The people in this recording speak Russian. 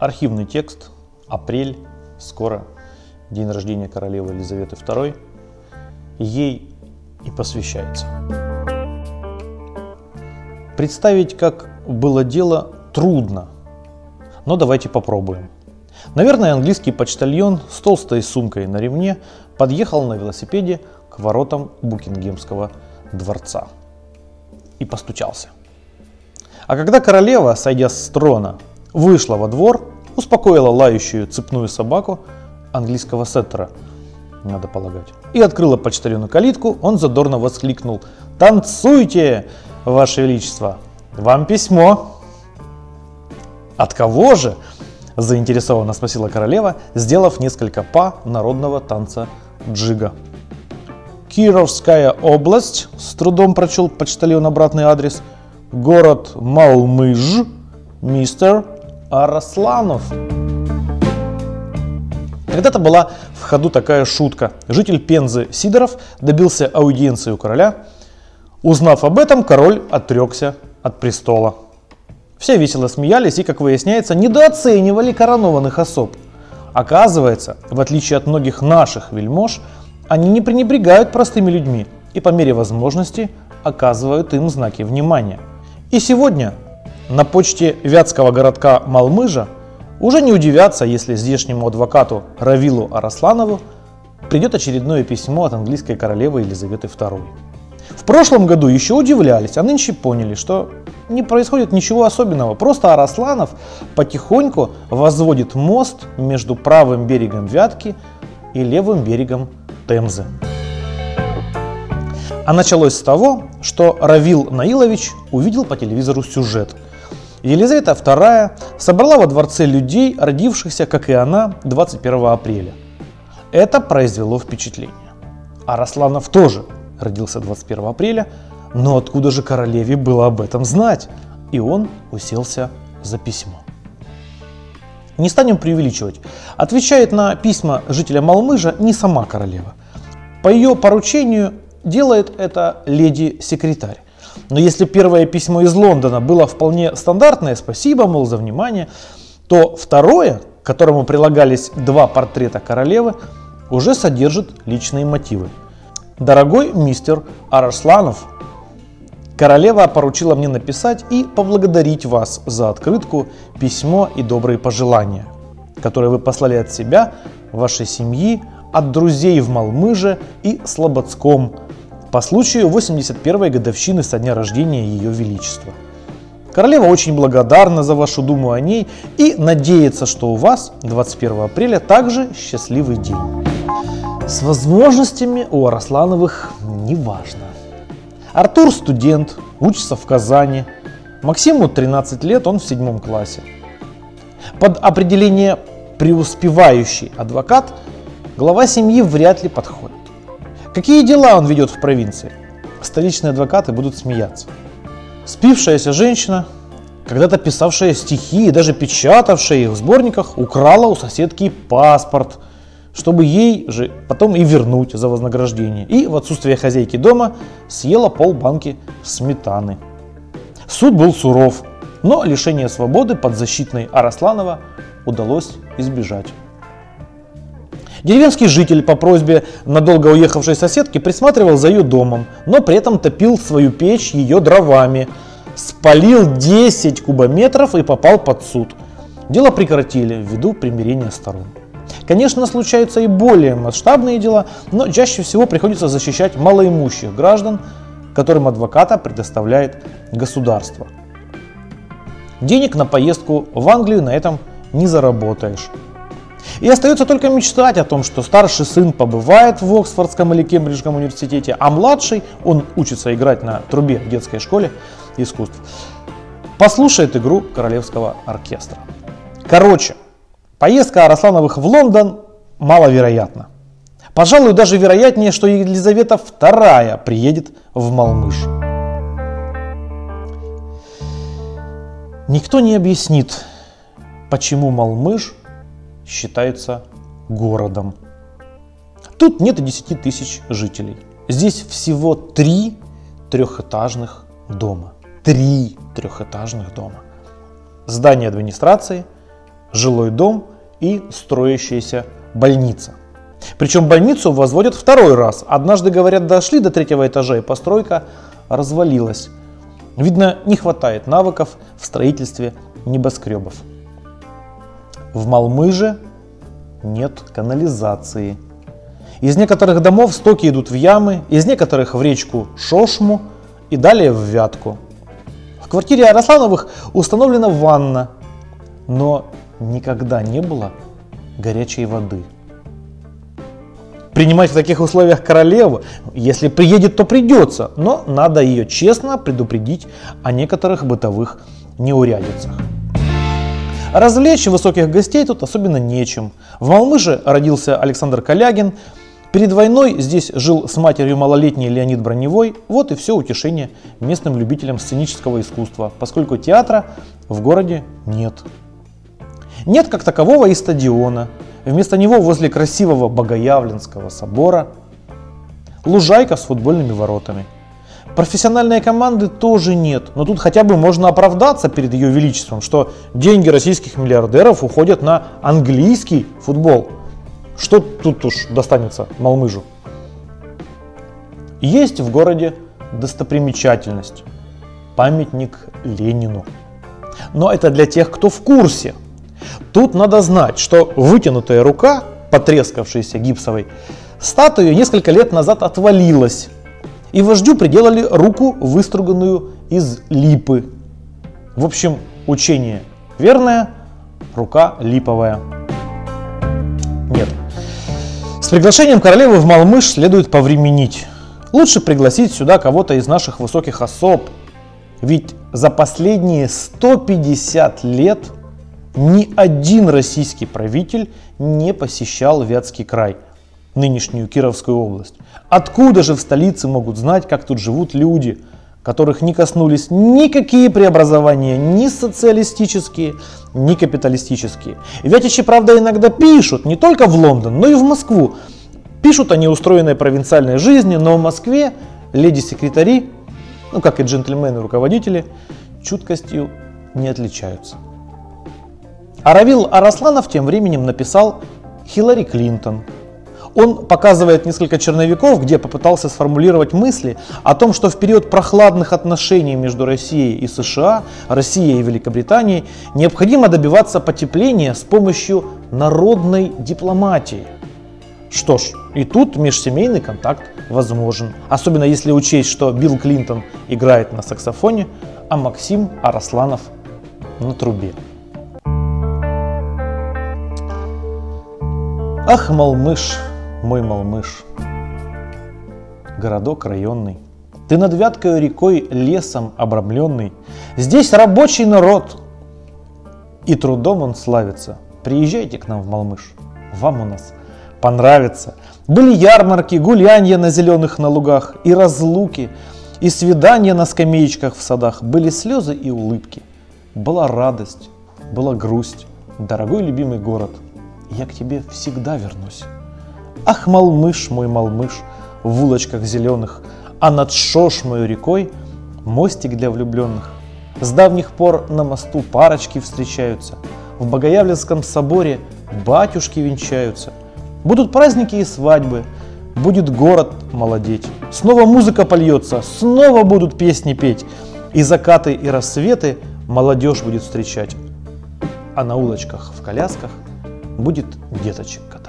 Архивный текст, апрель, скоро день рождения королевы Елизаветы II, ей и посвящается. Представить, как было дело, трудно, но давайте попробуем. Наверное, английский почтальон с толстой сумкой на ремне подъехал на велосипеде к воротам Букингемского дворца и постучался. А когда королева, сойдя с трона, вышла во двор, успокоила лающую цепную собаку английского сеттера, надо полагать, и открыла почтальону калитку, он задорно воскликнул: «Танцуйте, Ваше Величество! Вам письмо!» «От кого же?» – заинтересованно спросила королева, сделав несколько па народного танца джига. «Кировская область», – с трудом прочел почтальон обратный адрес, «город Малмыж, мистер Арасланов». Когда-то была в ходу такая шутка. Житель Пензы Сидоров добился аудиенции у короля. Узнав об этом, король отрекся от престола. Все весело смеялись и, как выясняется, недооценивали коронованных особ. Оказывается, в отличие от многих наших вельмож, они не пренебрегают простыми людьми и по мере возможности оказывают им знаки внимания. И сегодня на почте вятского городка Малмыжа уже не удивятся, если здешнему адвокату Равилу Арасланову придет очередное письмо от английской королевы Елизаветы II. В прошлом году еще удивлялись, а нынче поняли, что не происходит ничего особенного. Просто Арасланов потихоньку возводит мост между правым берегом Вятки и левым берегом Темзы. А началось с того, что Равил Наилович увидел по телевизору сюжет. Елизавета II собрала во дворце людей, родившихся, как и она, 21 апреля. Это произвело впечатление. Арасланов тоже родился 21 апреля, но откуда же королеве было об этом знать? И он уселся за письмо. Не станем преувеличивать. Отвечает на письма жителя Малмыжа не сама королева. По ее поручению делает это леди-секретарь. Но если первое письмо из Лондона было вполне стандартное, спасибо, мол, за внимание, то второе, к которому прилагались два портрета королевы, уже содержит личные мотивы. «Дорогой мистер Арасланов, королева поручила мне написать и поблагодарить вас за открытку, письмо и добрые пожелания, которые вы послали от себя, вашей семьи, от друзей в Малмыже и Слободском по случаю 81-й годовщины со дня рождения Ее Величества. Королева очень благодарна за вашу думу о ней и надеется, что у вас 21 апреля также счастливый день. С возможностями у Араслановых не важно. Артур студент, учится в Казани. Максиму 13 лет, он в 7 классе. Под определение «преуспевающий адвокат» глава семьи вряд ли подходит. Какие дела он ведет в провинции? Столичные адвокаты будут смеяться. Спившаяся женщина, когда-то писавшая стихи и даже печатавшая их в сборниках, украла у соседки паспорт, чтобы ей же потом и вернуть за вознаграждение. И в отсутствие хозяйки дома съела полбанки сметаны. Суд был суров, но лишение свободы подзащитной Арасланова удалось избежать. Деревенский житель по просьбе надолго уехавшей соседки присматривал за ее домом, но при этом топил свою печь ее дровами, спалил 10 кубометров и попал под суд. Дело прекратили ввиду примирения сторон. Конечно, случаются и более масштабные дела, но чаще всего приходится защищать малоимущих граждан, которым адвоката предоставляет государство. Денег на поездку в Англию на этом не заработаешь. И остается только мечтать о том, что старший сын побывает в Оксфордском или Кембриджском университете, а младший, он учится играть на трубе в детской школе искусств, послушает игру королевского оркестра. Короче, поездка Араслановых в Лондон маловероятна. Пожалуй, даже вероятнее, что Елизавета II приедет в Малмыж. Никто не объяснит, почему Малмыж считается городом. Тут нет и 10 тысяч жителей. Здесь всего 3 трехэтажных дома. 3 трехэтажных дома. Здание администрации, жилой дом и строящаяся больница. Причем больницу возводят второй раз. Однажды, говорят, дошли до 3-го этажа и постройка развалилась. Видно, не хватает навыков в строительстве небоскребов. В Малмыже нет канализации. Из некоторых домов стоки идут в ямы, из некоторых в речку Шошму и далее в Вятку. В квартире Араслановых установлена ванна, но никогда не было горячей воды. Принимать в таких условиях королеву, если приедет, то придется, но надо ее честно предупредить о некоторых бытовых неурядицах. Развлечь высоких гостей тут особенно нечем. В Малмыже родился Александр Калягин. Перед войной здесь жил с матерью малолетний Леонид Броневой. Вот и все утешение местным любителям сценического искусства, поскольку театра в городе нет. Нет как такового и стадиона. Вместо него возле красивого Богоявленского собора лужайка с футбольными воротами. Профессиональной команды тоже нет, но тут хотя бы можно оправдаться перед Ее Величеством, что деньги российских миллиардеров уходят на английский футбол. Что тут уж достанется Малмыжу? Есть в городе достопримечательность – памятник Ленину. Но это для тех, кто в курсе. Тут надо знать, что вытянутая рука, потрескавшаяся гипсовой статуей, несколько лет назад отвалилась. И вождю приделали руку, выструганную из липы. В общем, учение верное, рука липовая. Нет. С приглашением королевы в Малмыж следует повременить. Лучше пригласить сюда кого-то из наших высоких особ. Ведь за последние 150 лет ни один российский правитель не посещал Вятский край, нынешнюю Кировскую область. Откуда же в столице могут знать, как тут живут люди, которых не коснулись никакие преобразования, ни социалистические, ни капиталистические? Вятичи, правда, иногда пишут не только в Лондон, но и в Москву. Пишут о неустроенной провинциальной жизни, но в Москве леди-секретари, как и джентльмены-руководители, чуткостью не отличаются. А Равил Арасланов тем временем написал «Хиллари Клинтон». Он показывает несколько черновиков, где попытался сформулировать мысли о том, что в период прохладных отношений между Россией и США, Россией и Великобританией, необходимо добиваться потепления с помощью народной дипломатии. Что ж, и тут межсемейный контакт возможен, особенно если учесть, что Билл Клинтон играет на саксофоне, а Максим Арасланов на трубе. Ах, Малмыж, мой Малмыж, городок районный, ты над Вяткою рекой лесом обрамленный, здесь рабочий народ, и трудом он славится. Приезжайте к нам в Малмыж, вам у нас понравится. Были ярмарки, гулянья на зеленых на лугах, и разлуки, и свидания на скамеечках в садах, были слезы и улыбки, была радость, была грусть, дорогой любимый город. Я к тебе всегда вернусь. Ах, Малмыж, мой Малмыж, в улочках зеленых, а над Шошмою рекой мостик для влюбленных. С давних пор на мосту парочки встречаются, в Богоявленском соборе батюшки венчаются. Будут праздники и свадьбы, будет город молодеть. Снова музыка польется, снова будут песни петь, и закаты, и рассветы молодежь будет встречать. А на улочках в колясках будет деточек катать.